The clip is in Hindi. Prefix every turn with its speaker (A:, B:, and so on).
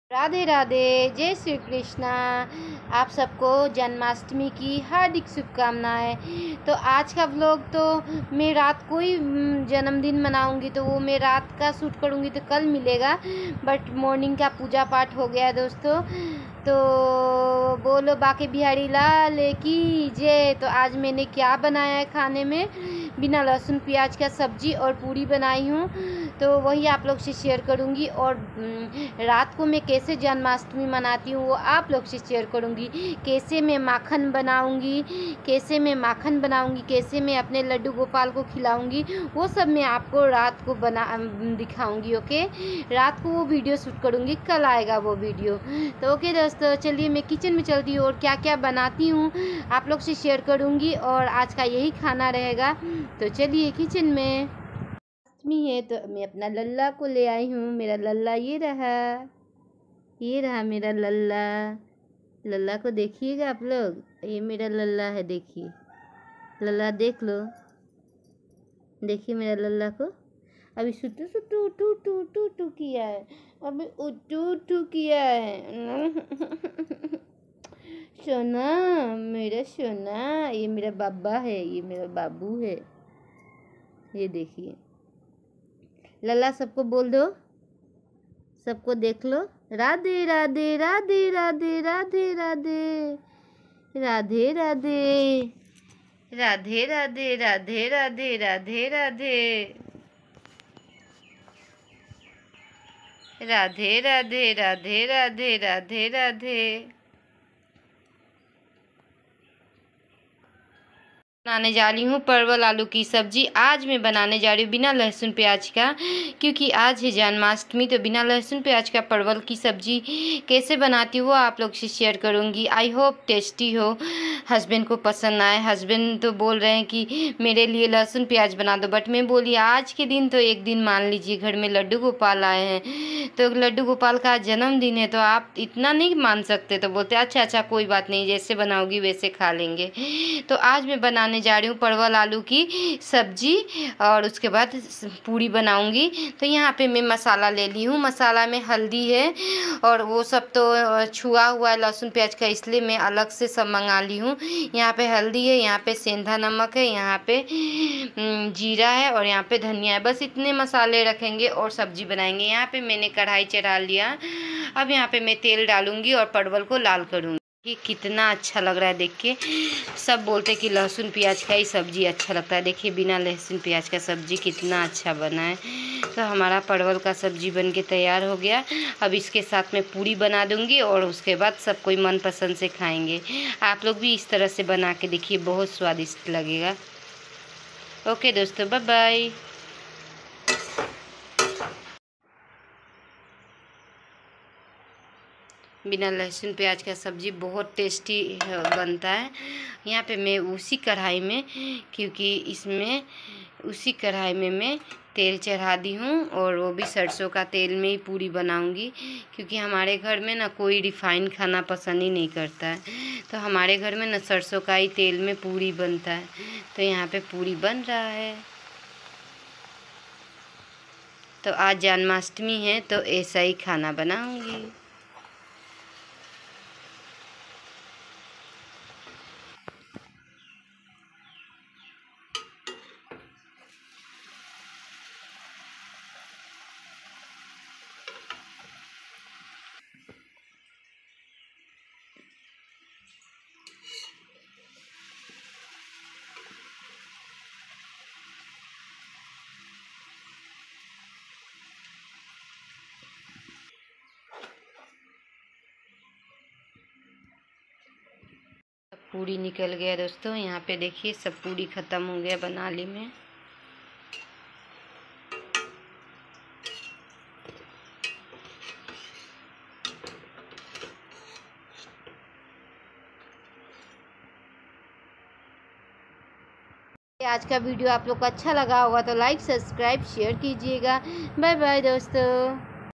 A: राधे राधे, जय श्री कृष्णा। आप सबको जन्माष्टमी की हार्दिक शुभकामनाएं। तो आज का व्लॉग तो मैं रात को ही जन्मदिन मनाऊंगी, तो वो मैं रात का शूट करूंगी तो कल मिलेगा। बट मॉर्निंग का पूजा पाठ हो गया दोस्तों। तो बोलो बाके बिहारी लाल की जय। तो आज मैंने क्या बनाया है खाने में, बिना लहसुन प्याज का सब्जी और पूरी बनाई हूँ, तो वही आप लोग से शेयर करूँगी। और रात को मैं कैसे जन्माष्टमी मनाती हूँ वो आप लोग से शेयर करूँगी। कैसे मैं माखन बनाऊँगी, कैसे मैं अपने लड्डू गोपाल को खिलाऊँगी, वो सब मैं आपको रात को दिखाऊँगी। ओके, रात को वो वीडियो शूट करूँगी, कल आएगा वो वीडियो। तो ओके दोस्तों, चलिए मैं किचन में चलती हूँ और क्या क्या बनाती हूँ आप लोग से शेयर करूँगी। और आज का यही खाना रहेगा, तो चलिए किचन में। अष्टमी है तो मैं अपना लल्ला को ले आई हूँ। मेरा लल्ला ये रहा मेरा लल्ला को देखिएगा आप लोग, ये मेरा लल्ला है। देखिए लल्ला, देख लो, देखिए मेरा लल्ला को। अभी सुटू सुटू टू टू टू टू किया है, अभी उटू टू किया है। सोना, मेरा सोना, ये मेरा बाबा है, ये मेरा बाबू है। ये देखिए लल्ला, सबको बोल दो, सबको देख लो। राधे राधे राधे राधे राधे राधे राधे राधे राधे राधे राधे राधे राधे राधे राधे राधे राधे राधे राधे। बनाने जा रही हूँ परवल आलू की सब्जी। आज मैं बनाने जा रही हूँ बिना लहसुन प्याज का, क्योंकि आज है जन्माष्टमी। तो बिना लहसुन प्याज का परवल की सब्जी कैसे बनाती हूँ वो आप लोग से शेयर करूँगी। आई होप टेस्टी हो, हस्बैंड को पसंद आए। हस्बैंड तो बोल रहे हैं कि मेरे लिए लहसुन प्याज बना दो, बट मैं बोली आज के दिन तो एक दिन मान लीजिए, घर में लड्डू गोपाल आए हैं, तो लड्डू गोपाल का जन्मदिन है, तो आप इतना नहीं मान सकते। तो बोलते अच्छा अच्छा कोई बात नहीं, जैसे बनाओगी वैसे खा लेंगे। तो आज मैं बनाने जा रही हूँ परवल आलू की सब्जी, और उसके बाद पूरी बनाऊंगी। तो यहाँ पे मैं मसाला ले ली हूँ। मसाला में हल्दी है और वो सब तो छुआ हुआ है लहसुन प्याज का, इसलिए मैं अलग से सब मंगा ली हूँ। यहाँ पे हल्दी है, यहाँ पे सेंधा नमक है, यहाँ पे जीरा है और यहाँ पे धनिया है। बस इतने मसाले रखेंगे और सब्जी बनाएंगे। यहाँ पे मैंने कढ़ाई चढ़ा लिया। अब यहाँ पे मैं तेल डालूंगी और परवल को लाल करूँगी। ये कितना अच्छा लग रहा है देख के। सब बोलते कि लहसुन प्याज का ही सब्जी अच्छा लगता है। देखिए बिना लहसुन प्याज का सब्जी कितना अच्छा बना है। तो हमारा परवल का सब्जी बन के तैयार हो गया। अब इसके साथ में पूरी बना दूंगी और उसके बाद सब कोई मन पसंद से खाएंगे। आप लोग भी इस तरह से बना के देखिए, बहुत स्वादिष्ट लगेगा। ओके दोस्तों, बाय बाय। बिना लहसुन प्याज का सब्ज़ी बहुत टेस्टी बनता है। यहाँ पे मैं उसी कढ़ाई में, क्योंकि इसमें उसी कढ़ाई में मैं तेल चढ़ा दी हूँ, और वो भी सरसों का तेल में ही पूरी बनाऊँगी, क्योंकि हमारे घर में ना कोई रिफाइन खाना पसंद ही नहीं करता है। तो हमारे घर में ना सरसों का ही तेल में पूरी बनता है। तो यहाँ पे पूरी बन रहा है। तो आज जन्माष्टमी है तो ऐसा ही खाना बनाऊँगी। पूरी निकल गया दोस्तों। यहाँ पे देखिए सब पूरी ख़त्म हो गया बनाने में। आज का वीडियो आप लोग को अच्छा लगा होगा तो लाइक सब्सक्राइब शेयर कीजिएगा। बाय बाय दोस्तों।